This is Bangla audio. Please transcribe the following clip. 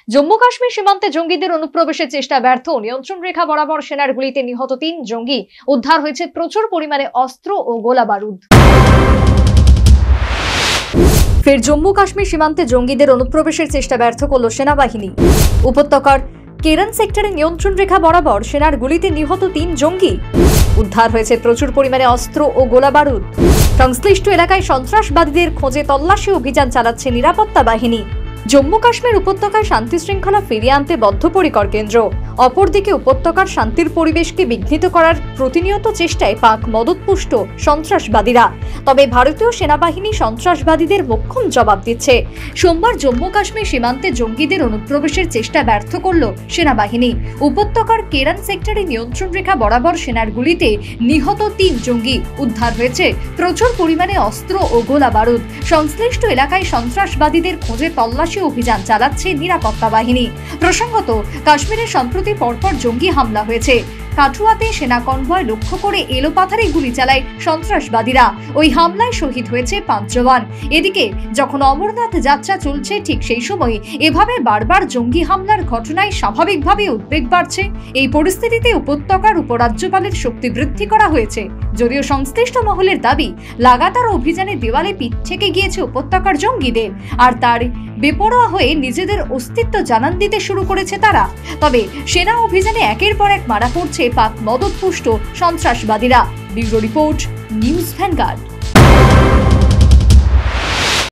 জম্মু কাশ্মীর সীমান্তে জঙ্গিদের অনুপ্রবেশের চেষ্টা ব্যর্থ। নিয়ন্ত্রণ রেখা বরাবর সেনার গুলিতে নিহত ৩ জঙ্গি। উদ্ধার হয়েছে প্রচুর পরিমাণে অস্ত্র ও গোলা বারুদ। ফের জম্মু কাশ্মীর সীমান্তে জঙ্গিদের অনুপ্রবেশের চেষ্টা ব্যর্থ করল সেনাবাহিনী। উপত্যকার কেরান সেক্টরে নিয়ন্ত্রণ রেখা বরাবর সেনার গুলিতে নিহত ৩ জঙ্গি। উদ্ধার হয়েছে প্রচুর পরিমাণে অস্ত্র ও গোলা বারুদ। সংশ্লিষ্ট এলাকায় সন্ত্রাসবাদীদের খোঁজে তল্লাশি অভিযান চালাচ্ছে নিরাপত্তা বাহিনী। জম্মু কাশ্মীর উপত্যকায় শান্তি শৃঙ্খলা ফিরিয়ে আনতে বদ্ধপরিকর কেন্দ্র। অপরদিকে উপত্যকার শান্তির পরিবেশকে বিঘ্নিত করার প্রতিনিয়ত চেষ্টায় পাক মদতপুষ্ট সন্ত্রাসবাদীরা। তবে ভারতীয় সেনাবাহিনী সন্ত্রাসবাদীদের মোক্ষম জবাব দিচ্ছে। সোমবার জম্মু কাশ্মীর সীমান্তে জঙ্গিদের অনুপ্রবেশের চেষ্টা ব্যর্থ করল সেনাবাহিনী। উপত্যকার কেরান সেক্টরে নিয়ন্ত্রণ রেখা বরাবর সেনার গুলিতে নিহত ৩ জঙ্গি। উদ্ধার হয়েছে প্রচুর পরিমাণে অস্ত্র ও গোলা বারুদ। সংশ্লিষ্ট এলাকায় সন্ত্রাসবাদীদের খোঁজে তল্লাশি অভিযান চালাচ্ছে নিরাপত্তা বাহিনী। প্রসঙ্গত, কাশ্মীরে সম্প্রতি পরপর জঙ্গি হামলা হয়েছে। কাঠুয়াতে সেনা কনভয় লক্ষ্য করে এলোপাথারি গুলি চালায় সন্ত্রাসবাদীরা। ওই হামলায় শহীদ হয়েছে ৫ জওয়ান। এদিকে যখন অমরনাথ যাত্রা চলছে, ঠিক সেই সময় এভাবে বারবার জঙ্গি হামলার ঘটনায় স্বাভাবিকভাবে উদ্বেগ বাড়ছে। এই পরিস্থিতিতে উপত্যকার উপরাজ্যপালের শক্তি বৃদ্ধি করা হয়েছে। যদিও সংশ্লিষ্ট মহলের দাবি, লাগাতার অভিযানে দেওয়ালে পিঠ থেকে গিয়েছে উপত্যকার জঙ্গিদের, আর তার বেপরোয়া হয়ে নিজেদের অস্তিত্ব জানান দিতে শুরু করেছে তারা। তবে সেনা অভিযানে একের পর এক মারা পড়ছে পাক মদতপুষ্ট সন্ত্রাসবাদীরা। Bureau report, news vanguard.